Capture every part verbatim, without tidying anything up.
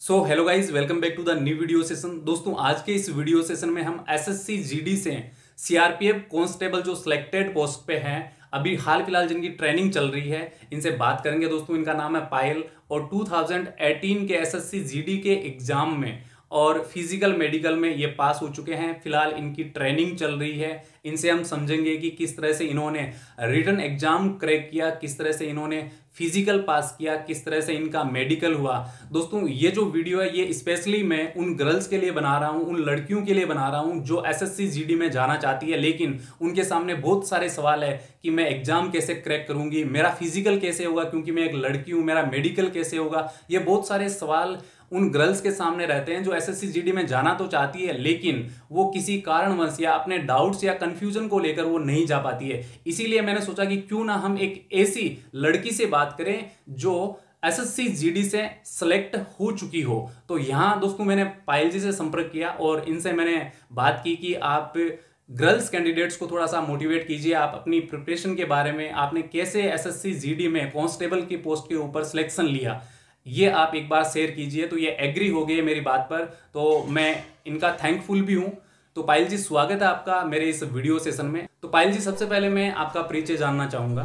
So hello guys, welcome back to the new video session. दोस्तों, आज के इस वीडियो सेशन में हम एसएससी जीडी से सीआरपीएफ कांस्टेबल जो सिलेक्टेड पोस्ट पे हैं, अभी हाल फिलहाल जिनकी ट्रेनिंग चल रही है, इनसे बात करेंगे। दोस्तों, इनका नाम है पायल और दो हज़ार अठारह के एसएससी जीडी के एग्जाम में और फिजिकल मेडिकल में ये पास हो चुके हैं। फिलहाल इनकी ट्रेनिंग चल रही है। इनसे हम समझेंगे कि किस तरह से इन्होंने रिटन एग्जाम क्रैक किया, किस तरह से इन्होंने फिजिकल पास किया, किस तरह से इनका मेडिकल हुआ। दोस्तों, ये जो वीडियो है ये स्पेशली मैं उन गर्ल्स के लिए बना रहा हूँ, उन लड़कियों के लिए बना रहा हूँ जो एसएससी जीडी में जाना चाहती है, लेकिन उनके सामने बहुत सारे सवाल है कि मैं एग्जाम कैसे क्रैक करूंगी, मेरा फिजिकल कैसे होगा क्योंकि मैं एक लड़की हूँ, मेरा मेडिकल कैसे होगा। ये बहुत सारे सवाल उन गर्ल्स के सामने रहते हैं जो एसएससी जीडी में जाना तो चाहती है, लेकिन वो किसी कारणवश या अपने डाउट्स या कंफ्यूजन को लेकर वो नहीं जा पाती है। इसीलिए मैंने सोचा कि क्यों ना हम एक ऐसी लड़की से बात करें जो एसएससी जीडी से सिलेक्ट हो चुकी हो। तो यहाँ दोस्तों मैंने पायल जी से संपर्क किया और इनसे मैंने बात की कि आप गर्ल्स कैंडिडेट्स को थोड़ा सा मोटिवेट कीजिए, आप अपनी प्रिपरेशन के बारे में, आपने कैसे एसएससी जीडी में कांस्टेबल की पोस्ट के ऊपर सिलेक्शन लिया, ये आप एक बार शेयर कीजिए। तो ये एग्री हो गए मेरी बात पर, तो मैं इनका थैंकफुल भी हूं। तो पायल जी, स्वागत है आपका मेरे इस वीडियो सेशन में। तो पायल जी, सबसे पहले मैं आपका परिचय जानना चाहूँगा।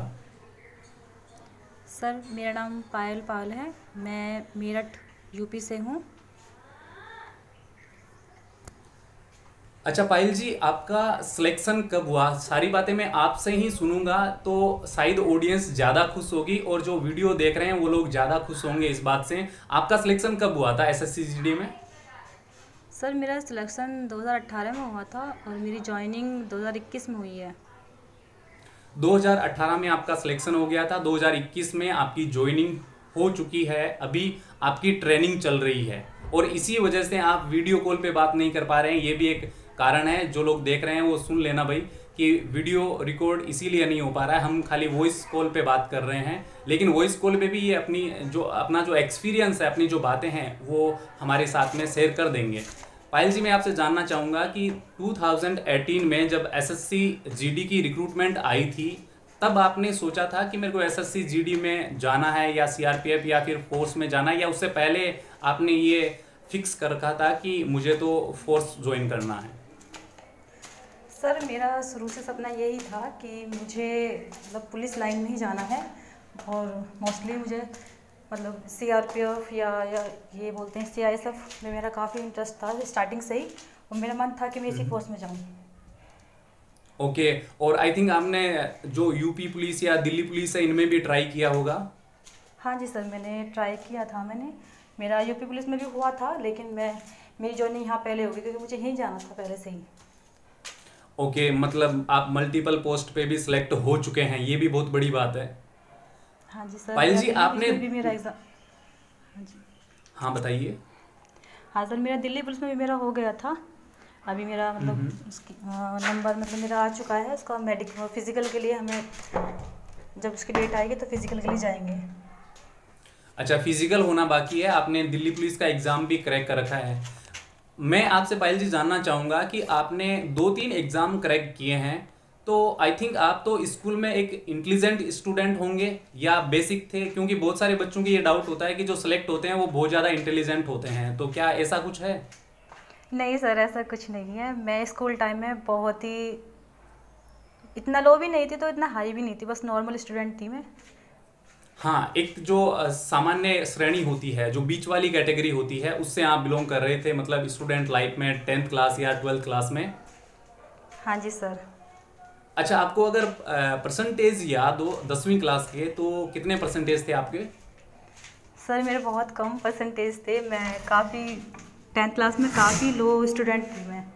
सर, मेरा नाम पायल पाल है, मैं मेरठ यूपी से हूँ। अच्छा पायल जी, आपका सिलेक्शन कब हुआ? सारी बातें मैं आपसे ही सुनूंगा तो शायद ऑडियंस ज़्यादा खुश होगी और जो वीडियो देख रहे हैं वो लोग ज़्यादा खुश होंगे इस बात से। आपका सिलेक्शन कब हुआ था एसएससी जीडी में? सर, मेरा सिलेक्शन दो हज़ार अठारह में हुआ था और मेरी जॉइनिंग दो हज़ार इक्कीस में हुई है। दो हज़ार अठारह में आपका सिलेक्शन हो गया था, दो हज़ार इक्कीस में आपकी ज्वाइनिंग हो चुकी है, अभी आपकी ट्रेनिंग चल रही है और इसी वजह से आप वीडियो कॉल पे बात नहीं कर पा रहे हैं। ये भी एक कारण है। जो लोग देख रहे हैं वो सुन लेना भाई कि वीडियो रिकॉर्ड इसीलिए नहीं हो पा रहा है, हम खाली वॉइस कॉल पे बात कर रहे हैं, लेकिन वॉइस कॉल पे भी ये अपनी जो अपना जो एक्सपीरियंस है, अपनी जो बातें हैं वो हमारे साथ में शेयर कर देंगे। पायल जी, मैं आपसे जानना चाहूँगा कि दो हज़ार अठारह में जब एसएससी जीडी की रिक्रूटमेंट आई थी, तब आपने सोचा था कि मेरे को एसएससी जीडी में जाना है या सीआरपीएफ या फिर फोर्स में जाना है, या उससे पहले आपने ये फिक्स कर रखा था कि मुझे तो फोर्स ज्वाइन करना है? सर, मेरा शुरू से सपना यही था कि मुझे मतलब पुलिस लाइन में ही जाना है और मोस्टली मुझे मतलब सीआरपीएफ या या ये बोलते हैं सीआईएसएफ में मेरा काफ़ी इंटरेस्ट था स्टार्टिंग से ही, और मेरा मन था कि मैं इसी फोर्स में जाऊँ। ओके okay, और आई थिंक आपने जो यूपी पुलिस या दिल्ली पुलिस है इनमें भी ट्राई किया होगा? हाँ जी सर, मैंने ट्राई किया था। मैंने मेरा यूपी पुलिस में भी हुआ था, लेकिन मैं मेरी जॉइनिंग यहाँ पहले हो गई क्योंकि मुझे यहीं जाना था पहले से ही। ओके okay, मतलब आप मल्टीपल पोस्ट पे भी सिलेक्ट हो चुके हैं, ये भी बहुत बड़ी बात है। हाँ जी सर। पायल जी, आपने भी मेरा एग्जाम हाँ जी हाँ बताइए। हाँ सर, मेरा दिल्ली पुलिस में भी मेरा हो गया था। अभी मेरा मतलब उसकी नंबर मतलब मेरा आ चुका है। उसका मेडिकल फिजिकल के लिए हमें जब उसकी डेट आएगी तो फिजिकल के लिए जाएंगे। अच्छा, फिजिकल होना बाकी है, आपने दिल्ली पुलिस का एग्जाम भी क्रैक कर रखा है। मैं आपसे पायल जी जानना चाहूँगा कि आपने दो तीन एग्जाम क्रैक किए हैं, तो आई थिंक आप तो स्कूल में एक इंटेलिजेंट स्टूडेंट होंगे या बेसिक थे, क्योंकि बहुत सारे बच्चों की ये डाउट होता है कि जो सिलेक्ट होते हैं वो बहुत ज़्यादा इंटेलिजेंट होते हैं, तो क्या ऐसा कुछ है? नहीं सर, ऐसा कुछ नहीं है। मैं स्कूल टाइम में बहुत ही इतना लो भी नहीं थी तो इतना हाई भी नहीं थी, बस नॉर्मल स्टूडेंट थी मैं। हाँ, एक जो सामान्य श्रेणी होती है, जो बीच वाली कैटेगरी होती है, उससे आप बिलोंग कर रहे थे, मतलब स्टूडेंट लाइफ में टेंथ क्लास या ट्वेल्थ क्लास में? हाँ जी सर। अच्छा, आपको अगर परसेंटेज याद हो दसवीं क्लास के, तो कितने परसेंटेज थे आपके? सर, मेरे बहुत कम परसेंटेज थे। मैं काफ़ी टेंथ क्लास में काफ़ी लो स्टूडेंट थी मैं।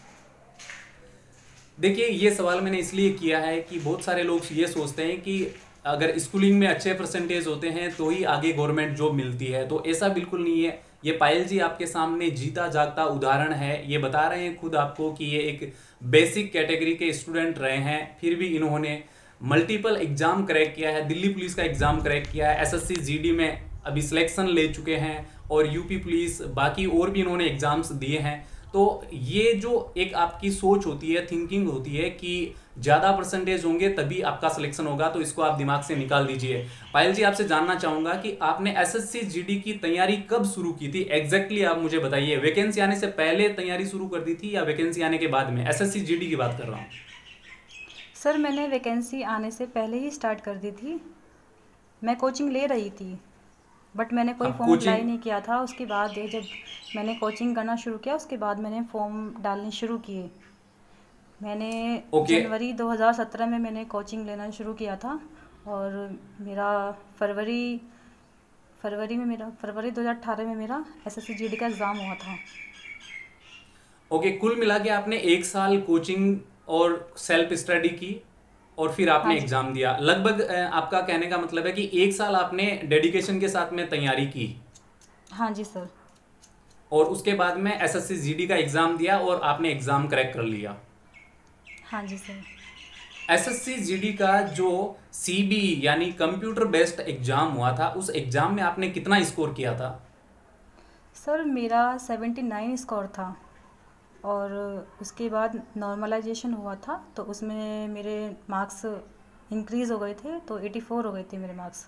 देखिए, ये सवाल मैंने इसलिए किया है कि बहुत सारे लोग ये सोचते हैं कि अगर स्कूलिंग में अच्छे परसेंटेज होते हैं तो ही आगे गवर्नमेंट जॉब मिलती है, तो ऐसा बिल्कुल नहीं है। ये पायल जी आपके सामने जीता जागता उदाहरण है। ये बता रहे हैं खुद आपको कि ये एक बेसिक कैटेगरी के स्टूडेंट रहे हैं, फिर भी इन्होंने मल्टीपल एग्जाम क्रैक किया है, दिल्ली पुलिस का एग्जाम क्रैक किया है, एसएससी जीडी में अभी सिलेक्शन ले चुके हैं और यूपी पुलिस, बाकी और भी इन्होंने एग्जाम्स दिए हैं। तो ये जो एक आपकी सोच होती है, थिंकिंग होती है कि ज़्यादा परसेंटेज होंगे तभी आपका सिलेक्शन होगा, तो इसको आप दिमाग से निकाल दीजिए। पायल जी, आपसे जानना चाहूँगा कि आपने एसएससी जीडी की तैयारी कब शुरू की थी एग्जैक्टली, आप मुझे बताइए। वैकेंसी आने से पहले तैयारी शुरू कर दी थी या वैकेंसी आने के बाद में? एसएससी जीडी की बात कर रहा हूँ। सर मैंने वैकेंसी आने से पहले ही स्टार्ट कर दी थी। मैं कोचिंग ले रही थी, बट मैंने कोई अब फॉर्म अप्लाई कोचिंग, नहीं किया था। उसके बाद ये जब मैंने कोचिंग करना शुरू किया, उसके बाद मैंने फॉर्म डालने शुरू किए। मैंने ओके। जनवरी दो हज़ार सत्रह में मैंने कोचिंग लेना शुरू किया था, और मेरा फरवरी फरवरी में मेरा फरवरी दो हज़ार अठारह में मेरा एसएससी जीडी का एग्ज़ाम हुआ था। ओके, कुल मिला के आपने एक साल कोचिंग और सेल्फ स्टडी की और फिर हाँ आपने जी। एग्जाम दिया लगभग। अ, आपका कहने का मतलब है कि एक साल आपने डेडिकेशन के साथ में तैयारी की हाँ जी सर। और उसके बाद में एसएससी जीडी का एग्जाम दिया और आपने एग्जाम क्रैक कर लिया। हाँ जी सर। एसएससी जीडी का जो सीबीई यानी कंप्यूटर बेस्ड एग्जाम हुआ था, उस एग्जाम में आपने कितना स्कोर किया था? सर मेरा सेवेंटी नाइन स्कोर था, और उसके बाद नॉर्मलाइजेशन हुआ था, तो उसमें मेरे मार्क्स इंक्रीज़ हो गए थे, तो एटी फोर हो गए थे मेरे मार्क्स।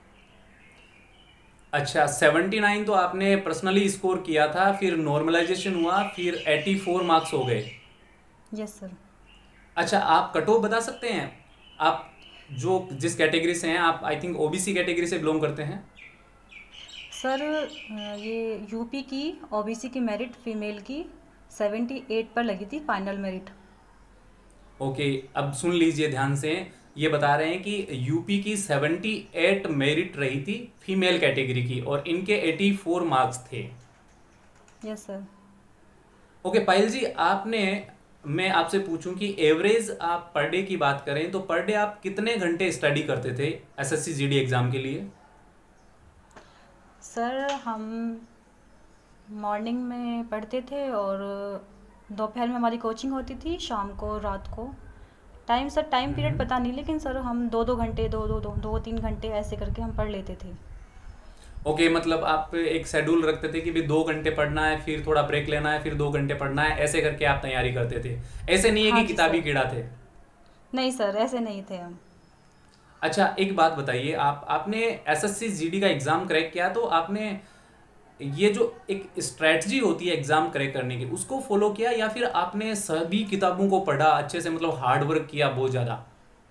अच्छा, सेवेंटी नाइन तो आपने पर्सनली स्कोर किया था, फिर नॉर्मलाइजेशन हुआ, फिर एटी फोर मार्क्स हो गए। Yes sir. अच्छा, आप कट ऑफ बता सकते हैं? आप जो जिस कैटेगरी से हैं, आप आई थिंक ओबीसी कैटेगरी से बिलोंग करते हैं। सर अ, ये यूपी की ओबीसी की मेरिट फीमेल की सेवेंटी एट पर लगी थी, फाइनल मेरिट। ओके, अब सुन लीजिए ध्यान से। ये बता रहे हैं कि यूपी की सेवेंटी एट मेरिट रही थी फीमेल कैटेगरी की और इनके एटी फोर मार्क्स थे। Yes sir. Okay Payal ji, आपने, मैं आपसे पूछूं कि एवरेज आप पर डे की बात करें तो पर डे आप कितने घंटे स्टडी करते थे एसएससी जीडी एग्जाम के लिए? सर हम मॉर्निंग में पढ़ते थे, और दोपहर में हमारी कोचिंग होती थी, शाम को, रात को। Time sir, time period hmm. पता नहीं, लेकिन सर हम दो दो घंटे दो दो दो दो तीन घंटे ऐसे करके हम पढ़ लेते थे। ओके, मतलब आप एक शेड्यूल रखते थे कि भी दो घंटे पढ़ना है, फिर थोड़ा ब्रेक लेना है, फिर दो घंटे पढ़ना है, ऐसे करके आप तैयारी करते थे। ऐसे नहीं है हाँ कि जी किताबी सर। कीड़ा थे। नहीं सर, ऐसे नहीं थे हम। अच्छा, एक बात बताइए, आप आपने एसएससी जीडी का एग्जाम क्रैक किया तो आपने ये जो एक स्ट्रेटजी होती है एग्जाम क्रैक करने की, उसको फॉलो किया या फिर आपने सभी किताबों को पढ़ा अच्छे से, मतलब हार्ड वर्क किया बहुत ज़्यादा?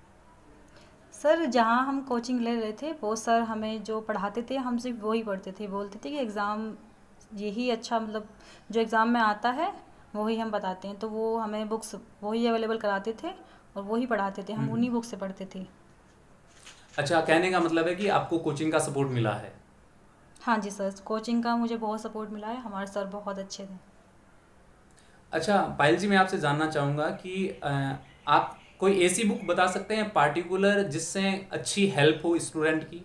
सर जहाँ हम कोचिंग ले रहे थे, वो सर हमें जो पढ़ाते थे हम सिर्फ वही पढ़ते थे। बोलते थे कि एग्ज़ाम यही अच्छा, मतलब जो एग्ज़ाम में आता है वही हम बताते हैं, तो वो हमें बुक्स वही अवेलेबल कराते थे और वही पढ़ाते थे, हम हम्म। उन्हीं बुक से पढ़ते थे। अच्छा, कहने का मतलब है कि आपको कोचिंग का सपोर्ट मिला है। हाँ जी सर, कोचिंग का मुझे बहुत सपोर्ट मिला है, हमारे सर बहुत अच्छे थे। अच्छा पायल जी, मैं आपसे जानना चाहूँगा कि अ, आप कोई ऐसी बुक बता सकते हैं पार्टिकुलर जिससे अच्छी हेल्प हो स्टूडेंट की?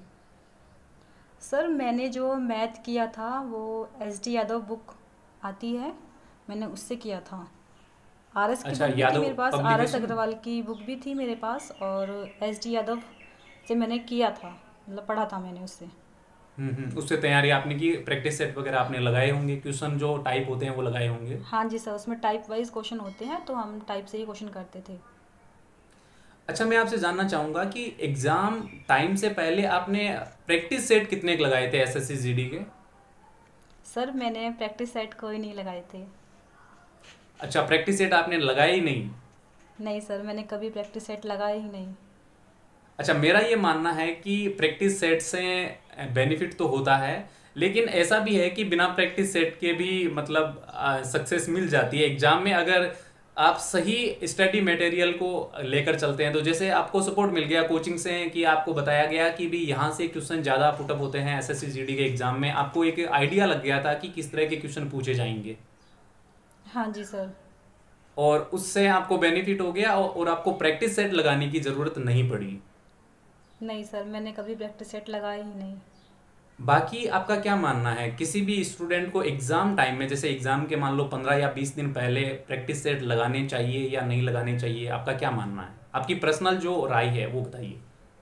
सर मैंने जो मैथ किया था वो एस डी यादव बुक आती है, मैंने उससे किया था। आर एस की अच्छा, बुक भी थी यादव मेरे पास, आर एस पब्लिकेशन। अग्रवाल की बुक भी थी मेरे पास, और एस डी यादव से मैंने किया था, मतलब पढ़ा था मैंने उससे। हम्म हम्म उससे तैयारी आपने की, प्रैक्टिस सेट वगैरह आपने लगाए होंगे, क्वेश्चन जो टाइप होते हैं वो लगाए होंगे। हाँ जी सर, उसमें टाइप वाइज क्वेश्चन होते हैं, तो हम टाइप से ही क्वेश्चन करते थे। अच्छा, मैं आपसे जानना चाहूँगा कि एग्ज़ाम टाइम से पहले आपने प्रैक्टिस सेट कितने के लगाए थे एसएससी जीडी के? सर मैंने प्रैक्टिस सेट कोई नहीं लगाए थे। अच्छा, प्रैक्टिस सेट आपने लगाए ही नहीं? नहीं सर, मैंने कभी प्रैक्टिस सेट लगाया ही नहीं। अच्छा, मेरा ये मानना है कि प्रैक्टिस सेट से बेनिफिट तो होता है, लेकिन ऐसा भी है कि बिना प्रैक्टिस सेट के भी मतलब सक्सेस मिल जाती है एग्जाम में, अगर आप सही स्टडी मटेरियल को लेकर चलते हैं। तो जैसे आपको सपोर्ट मिल गया कोचिंग से कि आपको बताया गया कि भी यहाँ से क्वेश्चन ज़्यादा पुटअप होते हैं एसएससी जीडी के एग्जाम में, आपको एक आइडिया लग गया था कि किस तरह के क्वेश्चन पूछे जाएंगे हाँ जी सर। और उससे आपको बेनिफिट हो गया और, और आपको प्रैक्टिस सेट लगाने की ज़रूरत नहीं पड़ी। नहीं सर, मैंने कभी प्रैक्टिस सेट लगाया ही नहीं। बाकी आपका क्या मानना है, किसी भी स्टूडेंट को एग्जाम टाइम में, जैसे एग्जाम के मान लो पंद्रह या बीस दिन पहले प्रैक्टिस सेट लगाने चाहिए या नहीं लगाने चाहिए? आपका क्या मानना है, आपकी पर्सनल जो राय है वो बताइए।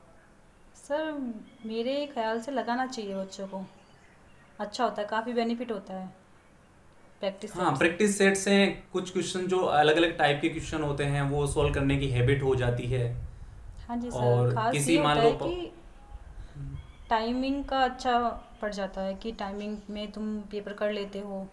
सर मेरे ख्याल से लगाना चाहिए बच्चों को, अच्छा होता है, काफ़ी बेनिफिट होता है। प्रैक्टिस हाँ, सेट से। प्रैक्टिस सेट से कुछ क्वेश्चन जो अलग अलग टाइप के क्वेश्चन होते हैं वो सॉल्व करने की हैबिट हो जाती है। हाँ जी सर, और खास किसी ये मान होता लो है कि टाइमिंग का अच्छा पड़ जाता है कि टाइमिंग में तुम पेपर कर लेते हो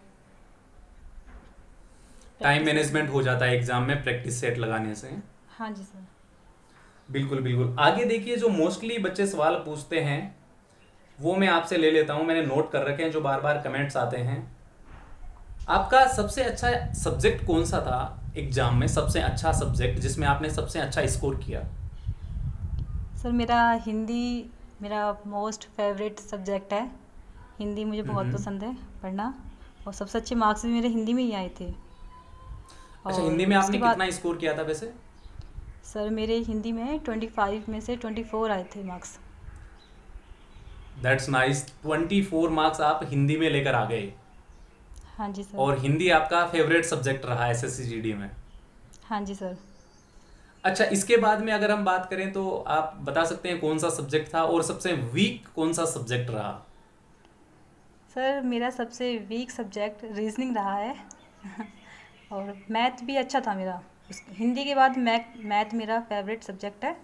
टाइम प्रैक्टिस सेट में। मैनेजमेंट हो जाता है एग्जाम में प्रैक्टिस सेट लगाने से। हाँ जी सर। बिल्कुल बिल्कुल। आगे देखिए, जो मोस्टली बच्चे सवाल पूछते हैं वो मैं आपसे ले लेता हूँ, मैंने नोट कर रखे हैं जो बार बार कमेंट्स आते हैं। आपका सबसे अच्छा सब्जेक्ट कौन सा था एग्जाम में, सबसे अच्छा सब्जेक्ट जिसमें आपने सबसे अच्छा स्कोर किया? सर मेरा हिंदी मेरा मोस्ट फेवरेट सब्जेक्ट है। हिंदी मुझे बहुत हम्म। पसंद है पढ़ना, और सबसे अच्छे मार्क्स भी मेरे हिंदी में ही आए थे। अच्छा, और हिंदी में उसके आपने बाद कितना स्कोर किया था वैसे? सर मेरे हिंदी में ट्वेंटी फाइव में से ट्वेंटी फोर आए थे marks. That's nice. Twenty four marks आप हिंदी में लेकर आ गए। हाँ जी सर। और हिंदी आपका फेवरेट सब्जेक्ट रहा S S C G D में। हाँ जी सर। अच्छा, इसके बाद में अगर हम बात करें तो आप बता सकते हैं कौन सा सब्जेक्ट था और सबसे वीक कौन सा सब्जेक्ट रहा? सर मेरा सबसे वीक सब्जेक्ट रीजनिंग रहा है और मैथ भी अच्छा था मेरा। उस हिंदी के बाद मैथ मैथ मेरा फेवरेट सब्जेक्ट है।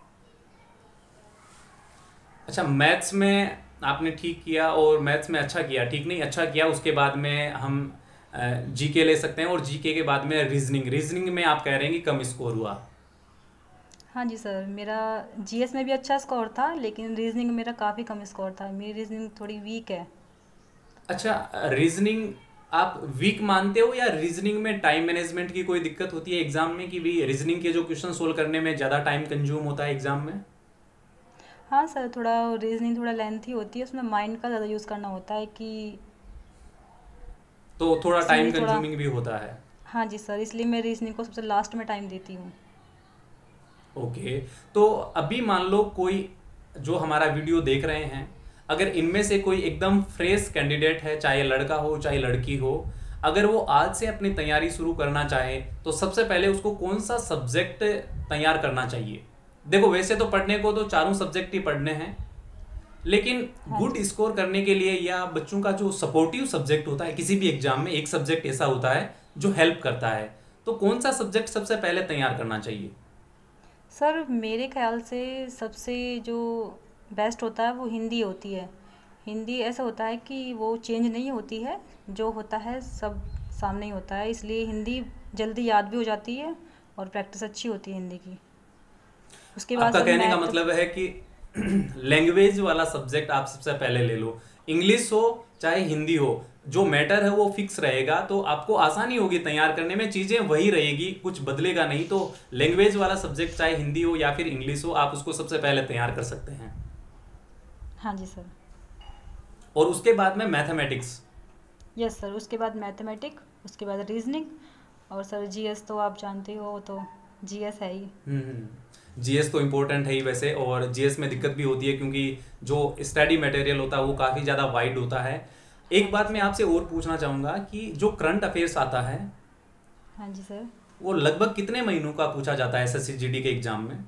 अच्छा, मैथ्स में आपने ठीक किया और मैथ्स में अच्छा किया, ठीक नहीं अच्छा किया, उसके बाद में हम जीके ले सकते हैं और जीके के बाद में रीजनिंग। रीजनिंग में आप कह रहे हैं कि कम स्कोर हुआ। हाँ जी सर, मेरा जीएस में भी अच्छा स्कोर था, लेकिन रीजनिंग में मेरा काफ़ी कम स्कोर था। मेरी रीजनिंग थोड़ी वीक है। अच्छा, रीजनिंग आप वीक मानते हो या रीजनिंग में टाइम मैनेजमेंट की कोई दिक्कत होती है एग्जाम में कि भी रीजनिंग के जो क्वेश्चन सोल्व करने में ज़्यादा टाइम कंज्यूम होता है एग्जाम में? हाँ सर, थोड़ा रीजनिंग थोड़ा लेंथी होती है, उसमें माइंड का ज़्यादा यूज़ करना होता है कि तो थोड़ा टाइम इसीलिए थोड़ा। कंज्यूमिंग भी होता है। हाँ जी सर, इसलिए मैं रीजनिंग को सबसे लास्ट में टाइम देती हूँ। ओके। तो अभी मान लो कोई जो हमारा वीडियो देख रहे हैं, अगर इनमें से कोई एकदम फ्रेश कैंडिडेट है, चाहे लड़का हो चाहे लड़की हो, अगर वो आज से अपनी तैयारी शुरू करना चाहे तो सबसे पहले उसको कौन सा सब्जेक्ट तैयार करना चाहिए? देखो, वैसे तो पढ़ने को तो चारों सब्जेक्ट ही पढ़ने हैं, लेकिन हाँ गुड जी। स्कोर करने के लिए या बच्चों का जो सपोर्टिव सब्जेक्ट होता है किसी भी एग्जाम में, एक सब्जेक्ट ऐसा होता है जो हेल्प करता है, तो कौन सा सब्जेक्ट सबसे पहले तैयार करना चाहिए? सर मेरे ख्याल से सबसे जो बेस्ट होता है वो हिंदी होती है। हिंदी ऐसा होता है कि वो चेंज नहीं होती है, जो होता है सब सामने ही होता है, इसलिए हिंदी जल्दी याद भी हो जाती है और प्रैक्टिस अच्छी होती है हिंदी की। उसके बाद आपका सर कहने का मैथ। मतलब है कि लैंग्वेज वाला सब्जेक्ट आप सबसे पहले ले लो। इंग्लिश हो चाहे हिंदी हो, जो मैटर है वो फिक्स रहेगा, तो आपको आसानी होगी तैयार करने में, चीजें वही रहेगी, कुछ बदलेगा नहीं। तो लैंग्वेज वाला सब्जेक्ट चाहे हिंदी हो या फिर इंग्लिश हो, आप उसको सबसे पहले तैयार कर सकते हैं। हाँ जी सर। और उसके बाद में मैथमेटिक्स। यस सर, उसके बाद मैथमेटिक, उसके बाद रीजनिंग, और सर जीएस तो आप जानते हो, तो जीएस है ही। हम्म जीएस तो इम्पोर्टेंट है ही वैसे, और जीएस में दिक्कत भी होती है क्योंकि जो स्टडी मटेरियल होता है वो काफ़ी ज़्यादा वाइड होता है। एक हाँ जी बात मैं सर। आपसे और पूछना चाहूँगा कि जो करंट अफेयर्स आता है हाँ जी सर। वो लगभग कितने महीनों का पूछा जाता है एसएससी जीडी के एग्जाम में?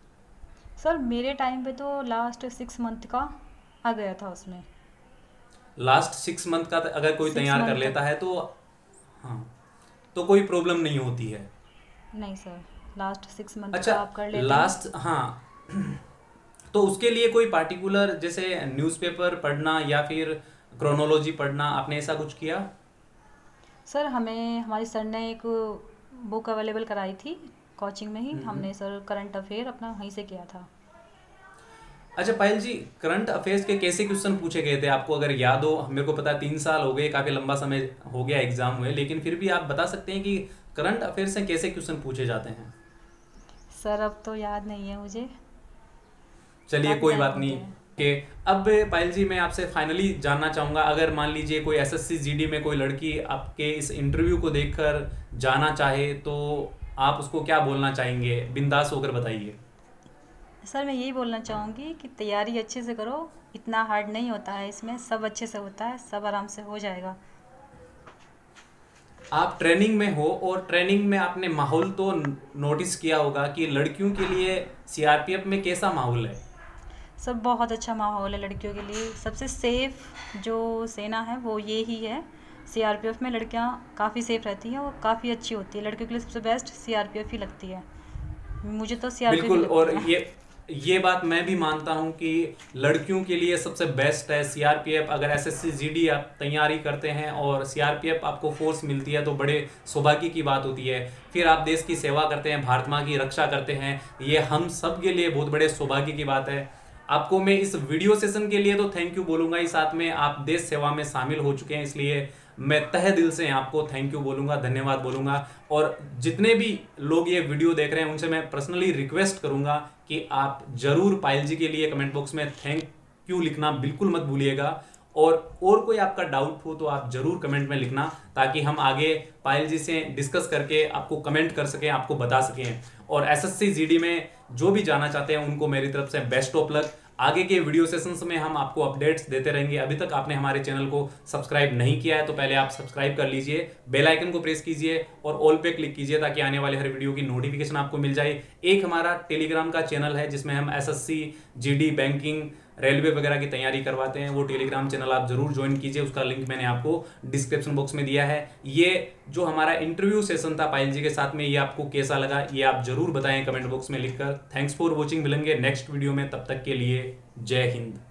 सर मेरे टाइम पे तो लास्ट सिक्स मंथ का आ गया था उसमें। लास्ट सिक्स मंथ का अगर कोई सिक्स तैयार कर मंथ लेता है तो हाँ, तो कोई प्रॉब्लम नहीं होती है। नहीं सर, लास्ट सिक्स मंथ अच्छा, का आप कर लेते हैं। लास्ट, हाँ, तो उसके लिए कोई पार्टिकुलर जैसे न्यूज़पेपर पढ़ना या फिर क्रोनोलॉजी पढ़ना, आपने ऐसा कुछ किया? सर हमें हमारे सर ने एक बुक अवेलेबल कराई थी कोचिंग में ही, हम्म। हमने सर करंट अफेयर अपना वहीं से किया था। अच्छा पायल जी, करंट अफेयर्स के कैसे क्वेश्चन पूछे गए थे आपको अगर याद हो? मेरे को पता है तीन साल हो गए, काफ़ी लंबा समय हो गया एग्जाम हुए, लेकिन फिर भी आप बता सकते हैं कि करंट अफेयर्स से कैसे क्वेश्चन पूछे जाते हैं? सर अब तो याद नहीं है मुझे, चलिए काफ़ी कोई टाइम बात हो नहीं। गया है। कि अब पायल जी मैं आपसे फाइनली जानना चाहूँगा, अगर मान लीजिए कोई एसएससी जीडी में कोई लड़की आपके इस इंटरव्यू को देखकर जाना चाहे तो आप उसको क्या बोलना चाहेंगे? बिंदास होकर बताइए। सर मैं यही बोलना चाहूँगी कि तैयारी अच्छे से करो, इतना हार्ड नहीं होता है इसमें, सब अच्छे से होता है, सब आराम से हो जाएगा। आप ट्रेनिंग में हो और ट्रेनिंग में आपने माहौल तो नोटिस किया होगा कि लड़कियों के लिए सीआरपीएफ में कैसा माहौल है? सब बहुत अच्छा माहौल है लड़कियों के लिए, सबसे सेफ जो सेना है वो ये ही है। सीआरपीएफ में लड़कियां काफ़ी सेफ रहती हैं और काफ़ी अच्छी होती है। लड़कियों के लिए सबसे बेस्ट सीआरपीएफ ही लगती है। मुझे तो सीआरपीएफ ही बिल्कुल। और लगती है। ये ये बात मैं भी मानता हूं कि लड़कियों के लिए सबसे बेस्ट है सीआरपीएफ। अगर एसएससी जीडी आप तैयारी करते हैं और सीआरपीएफ आपको फोर्स मिलती है तो बड़े सौभाग्य की बात होती है। फिर आप देश की सेवा करते हैं, भारत माँ की रक्षा करते हैं, ये हम सब के लिए बहुत बड़े सौभाग्य की बात है। आपको मैं इस वीडियो सेशन के लिए तो थैंक यू बोलूंगा ही, साथ में आप देश सेवा में शामिल हो चुके हैं, इसलिए मैं तहे दिल से आपको थैंक यू बोलूंगा, धन्यवाद बोलूंगा। और जितने भी लोग ये वीडियो देख रहे हैं उनसे मैं पर्सनली रिक्वेस्ट करूंगा कि आप जरूर पायल जी के लिए कमेंट बॉक्स में थैंक यू लिखना बिल्कुल मत भूलिएगा। और और कोई आपका डाउट हो तो आप जरूर कमेंट में लिखना, ताकि हम आगे पायल जी से डिस्कस करके आपको कमेंट कर सकें, आपको बता सकें। और एसएससी जीडी में जो भी जाना चाहते हैं उनको मेरी तरफ से बेस्ट ऑफ लक। आगे के वीडियो सेशंस में हम आपको अपडेट्स देते रहेंगे। अभी तक आपने हमारे चैनल को सब्सक्राइब नहीं किया है तो पहले आप सब्सक्राइब कर लीजिए, बेल आइकन को प्रेस कीजिए और ऑल पे क्लिक कीजिए, ताकि आने वाले हर वीडियो की नोटिफिकेशन आपको मिल जाए। एक हमारा टेलीग्राम का चैनल है जिसमें हम एसएससी जीडी, बैंकिंग, रेलवे वगैरह की तैयारी करवाते हैं, वो टेलीग्राम चैनल आप जरूर ज्वाइन कीजिए, उसका लिंक मैंने आपको डिस्क्रिप्शन बॉक्स में दिया है। ये जो हमारा इंटरव्यू सेशन था पायल जी के साथ में, ये आपको कैसा लगा ये आप जरूर बताएं कमेंट बॉक्स में लिखकर। थैंक्स फॉर वॉचिंग, मिलेंगे नेक्स्ट वीडियो में, तब तक के लिए जय हिंद।